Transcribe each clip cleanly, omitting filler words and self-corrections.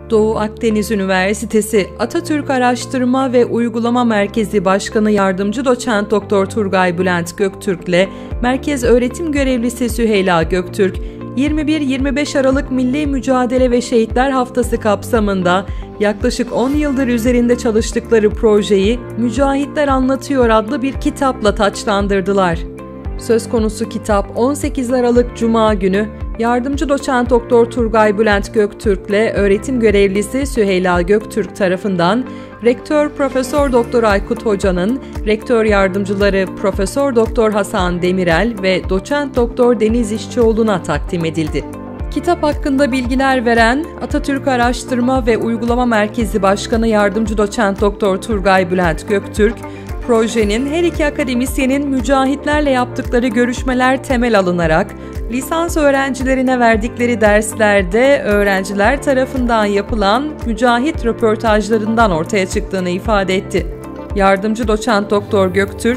Doğu Akdeniz Üniversitesi Atatürk Araştırma ve Uygulama Merkezi Başkanı Yardımcı Doçent Doktor Turgay Bülent Göktürk ile Merkez Öğretim Görevlisi Süheyla Göktürk, 21-25 Aralık Milli Mücadele ve Şehitler Haftası kapsamında yaklaşık 10 yıldır üzerinde çalıştıkları projeyi Mücahitler Anlatıyor adlı bir kitapla taçlandırdılar. Söz konusu kitap 18 Aralık Cuma günü Yardımcı Doçent Doktor Turgay Bülent Göktürk ile Öğretim Görevlisi Süheyla Göktürk tarafından Rektör Profesör Doktor Aykut Hoca'nın, Rektör Yardımcıları Profesör Doktor Hasan Demirel ve Doçent Doktor Deniz İşçioğlu'na takdim edildi. Kitap hakkında bilgiler veren Atatürk Araştırma ve Uygulama Merkezi Başkanı Yardımcı Doçent Doktor Turgay Bülent Göktürk, projenin her iki akademisyenin mücahitlerle yaptıkları görüşmeler temel alınarak lisans öğrencilerine verdikleri derslerde öğrenciler tarafından yapılan mücahit röportajlarından ortaya çıktığını ifade etti. Yardımcı Doçent Doktor Göktürk,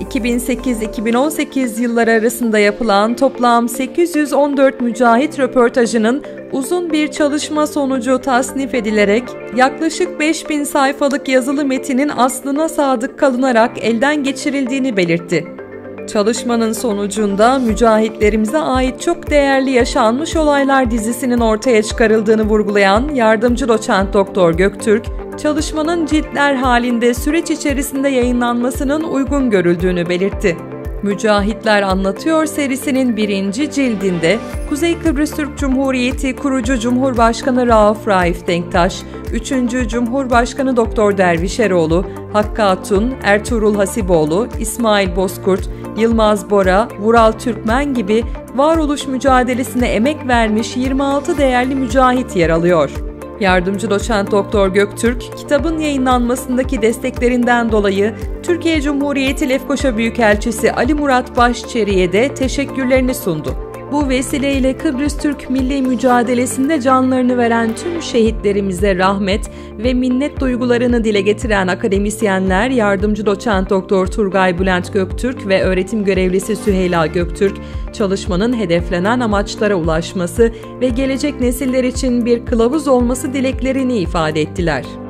2008-2018 yılları arasında yapılan toplam 814 mücahit röportajının uzun bir çalışma sonucu tasnif edilerek yaklaşık 5000 sayfalık yazılı metinin aslına sadık kalınarak elden geçirildiğini belirtti. Çalışmanın sonucunda mücahitlerimize ait çok değerli yaşanmış olaylar dizisinin ortaya çıkarıldığını vurgulayan Yardımcı Doçent Doktor Göktürk, çalışmanın ciltler halinde süreç içerisinde yayınlanmasının uygun görüldüğünü belirtti. Mücahitler Anlatıyor serisinin 1. cildinde Kuzey Kıbrıs Türk Cumhuriyeti kurucu Cumhurbaşkanı Rauf Raif Denktaş, 3. Cumhurbaşkanı Doktor Derviş Eroğlu, Hakkı Hatun, Ertuğrul Hasiboğlu, İsmail Bozkurt, Yılmaz Bora, Vural Türkmen gibi varoluş mücadelesine emek vermiş 26 değerli mücahit yer alıyor. Yardımcı Doçent Doktor Göktürk, kitabın yayınlanmasındaki desteklerinden dolayı Türkiye Cumhuriyeti Lefkoşa Büyükelçisi Ali Murat Başçeri'ye de teşekkürlerini sundu. Bu vesileyle Kıbrıs Türk milli mücadelesinde canlarını veren tüm şehitlerimize rahmet ve minnet duygularını dile getiren akademisyenler Yardımcı Doçent Doktor Turgay Bülent Göktürk ve Öğretim Görevlisi Süheyla Göktürk, çalışmanın hedeflenen amaçlara ulaşması ve gelecek nesiller için bir kılavuz olması dileklerini ifade ettiler.